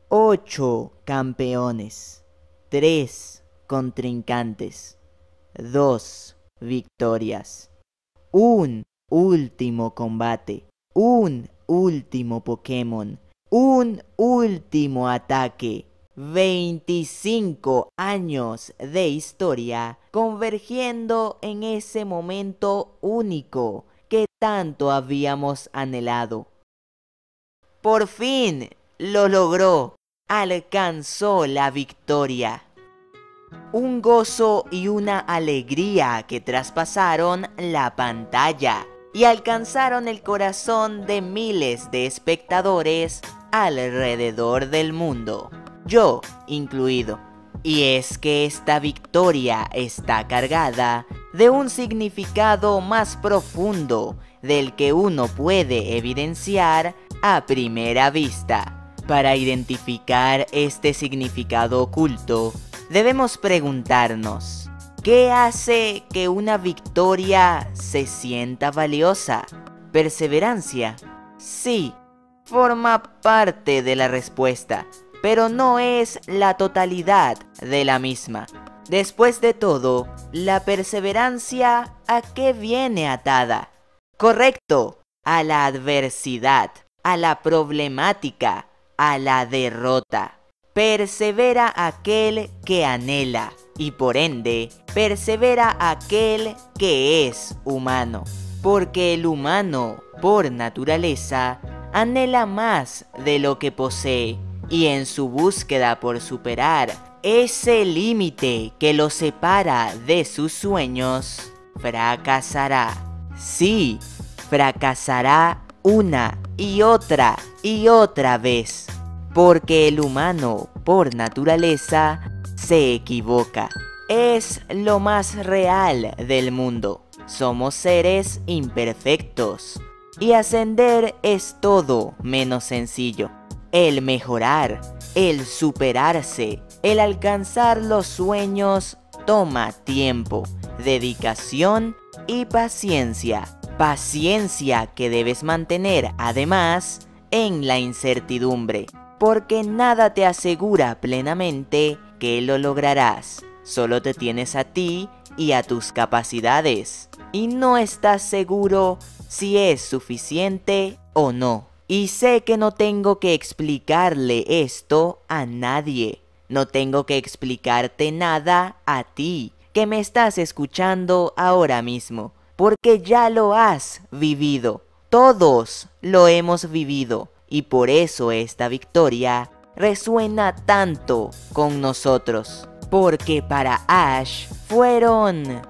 8 campeones, 3 contrincantes, 2 victorias, un último combate, un último Pokémon, un último ataque. 25 años de historia convergiendo en ese momento único que tanto habíamos anhelado. Por fin lo logró, alcanzó la victoria. Un gozo y una alegría que traspasaron la pantalla y alcanzaron el corazón de miles de espectadores alrededor del mundo, yo incluido. Y es que esta victoria está cargada de un significado más profundo del que uno puede evidenciar a primera vista. Para identificar este significado oculto, debemos preguntarnos, ¿qué hace que una victoria se sienta valiosa? ¿Perseverancia? Sí, forma parte de la respuesta, pero no es la totalidad de la misma. Después de todo, la perseverancia, ¿a qué viene atada? Correcto, a la adversidad, a la problemática, a la derrota. Persevera aquel que anhela y por ende persevera aquel que es humano, porque el humano, por naturaleza, anhela más de lo que posee y en su búsqueda por superar ese límite que lo separa de sus sueños, fracasará. Sí, fracasará una y otra vez, porque el humano, por naturaleza, se equivoca. Es lo más real del mundo. Somos seres imperfectos. Y ascender es todo menos sencillo. El mejorar, el superarse, el alcanzar los sueños toma tiempo, dedicación y paciencia. Paciencia que debes mantener, además, en la incertidumbre, porque nada te asegura plenamente que lo lograrás. Solo te tienes a ti y a tus capacidades, y no estás seguro si es suficiente o no. Y sé que no tengo que explicarle esto a nadie. No tengo que explicarte nada a ti, que me estás escuchando ahora mismo, porque ya lo has vivido. Todos lo hemos vivido, y por eso esta victoria resuena tanto con nosotros. Porque para Ash fueron...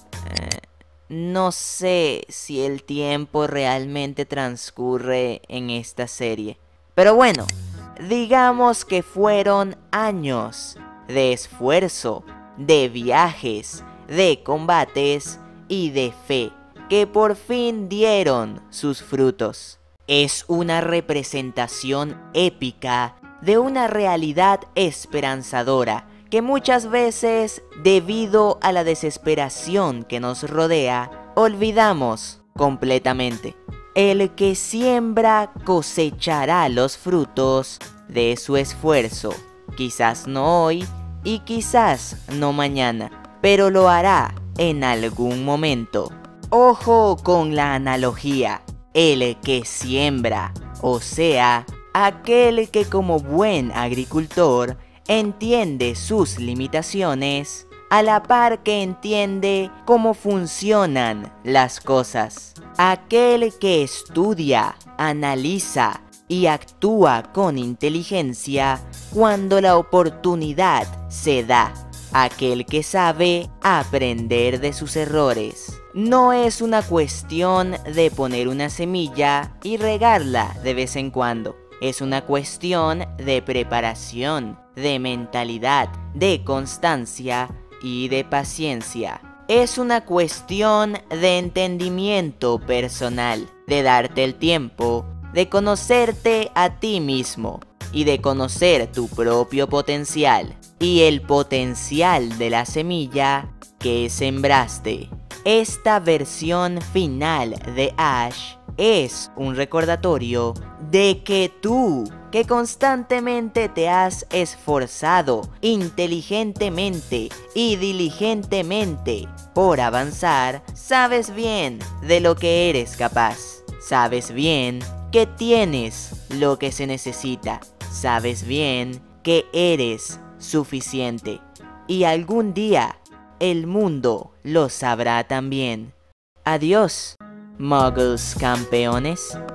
No sé si el tiempo realmente transcurre en esta serie. Pero bueno, digamos que fueron años de esfuerzo, de viajes, de combates y de fe que por fin dieron sus frutos. Es una representación épica de una realidad esperanzadora que muchas veces, debido a la desesperación que nos rodea, olvidamos completamente. El que siembra cosechará los frutos de su esfuerzo, quizás no hoy y quizás no mañana, pero lo hará en algún momento. Ojo con la analogía, el que siembra, o sea, aquel que como buen agricultor entiende sus limitaciones, a la par que entiende cómo funcionan las cosas. Aquel que estudia, analiza y actúa con inteligencia cuando la oportunidad se da. Aquel que sabe aprender de sus errores. No es una cuestión de poner una semilla y regarla de vez en cuando. Es una cuestión de preparación, de mentalidad, de constancia y de paciencia. Es una cuestión de entendimiento personal, de darte el tiempo, de conocerte a ti mismo y de conocer tu propio potencial y el potencial de la semilla que sembraste. Esta versión final de Ash es un recordatorio de que tú, que constantemente te has esforzado inteligentemente y diligentemente por avanzar, sabes bien de lo que eres capaz. Sabes bien que tienes lo que se necesita. Sabes bien que eres suficiente. Y algún día el mundo lo sabrá también. Adiós, Muggles campeones.